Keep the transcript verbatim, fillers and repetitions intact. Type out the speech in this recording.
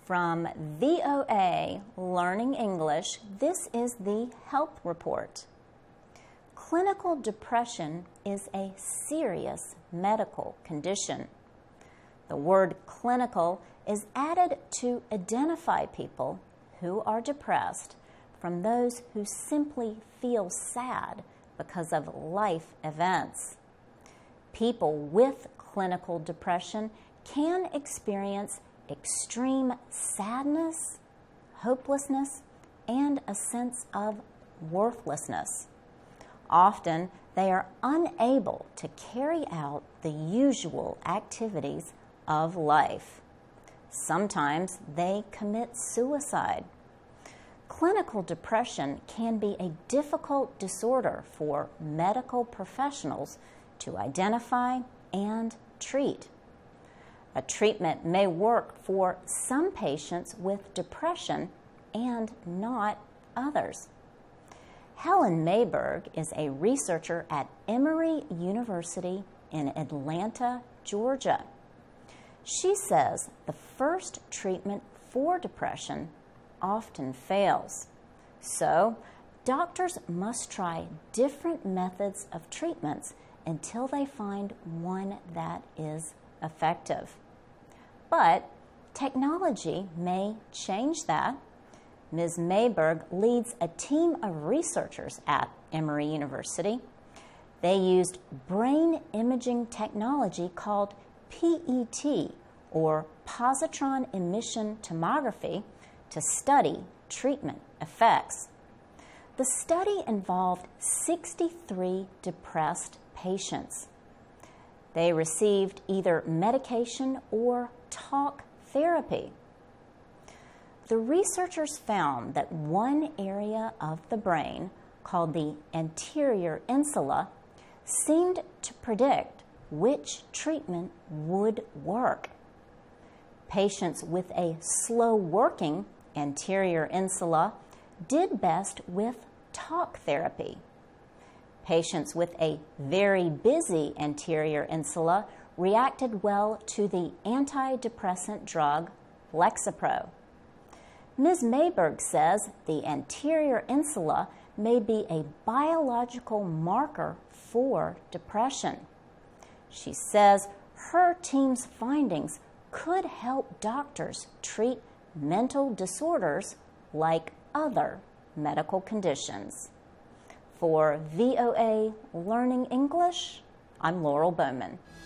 From V O A Learning English, this is the Health Report. Clinical depression is a serious medical condition. The word clinical is added to identify people who are depressed from those who simply feel sad because of life events. People with clinical depression can experience extreme sadness, hopelessness, and a sense of worthlessness. Often, they are unable to carry out the usual activities of life. Sometimes they commit suicide. Clinical depression can be a difficult disorder for medical professionals to identify and treat. A treatment may work for some patients with depression and not others. Helen Mayberg is a researcher at Emory University in Atlanta, Georgia. She says the first treatment for depression often fails. So, doctors must try different methods of treatments until they find one that is effective. But technology may change that. Miz Mayberg leads a team of researchers at Emory University. They used brain imaging technology called P E T, or positron emission tomography, to study treatment effects. The study involved sixty-three depressed patients. They received either medication or talk therapy. The researchers found that one area of the brain, called the anterior insula, seemed to predict which treatment would work. Patients with a slow-working anterior insula did best with talk therapy. Patients with a very busy anterior insula reacted well to the antidepressant drug Lexapro. Miz Mayberg says the anterior insula may be a biological marker for depression. She says her team's findings could help doctors treat mental disorders like other medical conditions. For V O A Learning English, I'm Laurel Bowman.